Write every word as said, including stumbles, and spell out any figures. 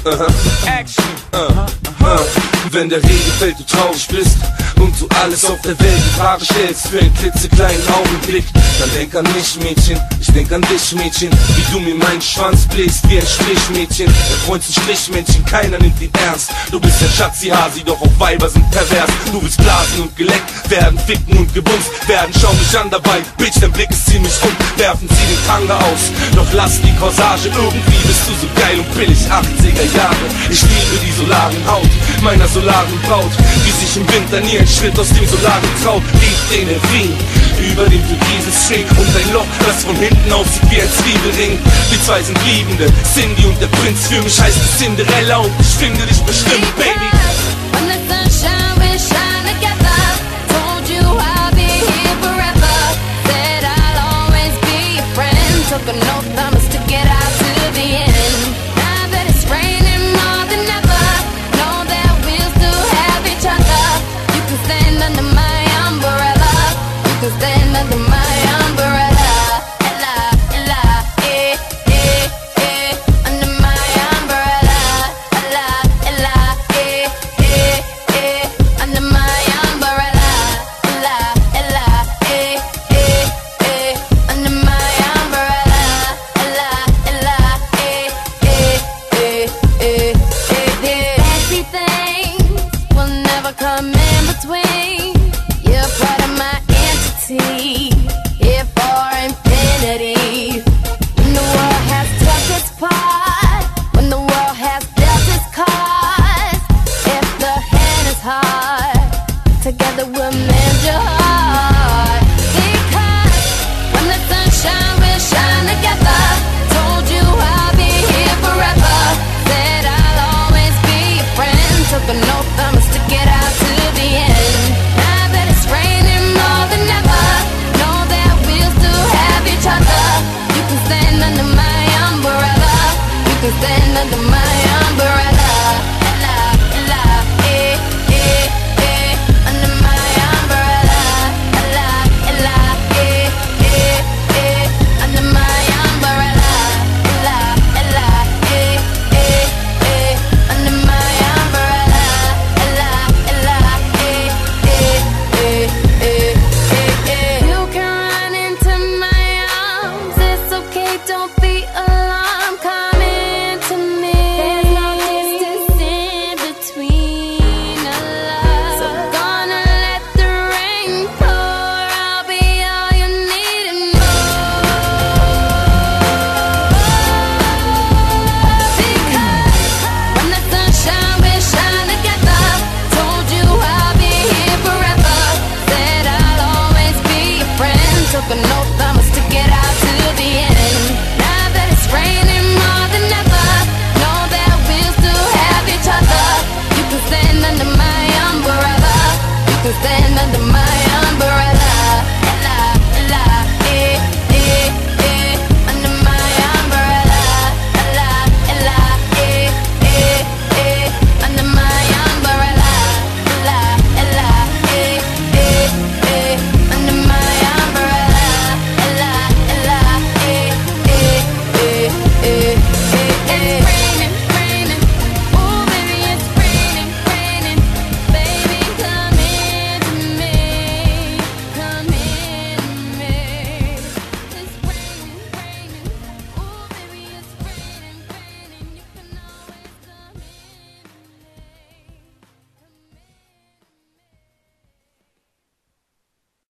Action. Uh, uh. Wenn der Regen fällt, du traurig bist und du alles auf der Welt in Frage stellst für einen klitzekleinen Augenblick, dann denk an mich, Mädchen, ich denk an dich, Mädchen, wie du mir meinen Schwanz bläst wie ein Strichmädchen. Der Freund ist Strichmännchen, keiner nimmt ihn ernst. Du bist ein Schatzi-Hasi, doch auch Weiber sind pervers. Du willst blasen und geleckt werden, ficken und gebumst werden. Schau mich an dabei, Bitch, dein Blick ist ziemlich um. Werfen sie den Tanga aus, doch lass die Corsage. Irgendwie bist du so geil und billig, achtziger Jahre. Ich liebe die solaren Haut meiner solaren Braut, die sich im Winter nie einen Schritt aus dem Solaren traut. Liegt in den Ring über dem türkisen String und ein Loch, das von hinten aussieht wie ein Zwiebelring. Die zwei sind Liebende, Cindy und der Prinz. Für mich heißt es Cinderella und ich finde dich bestimmt, Baby.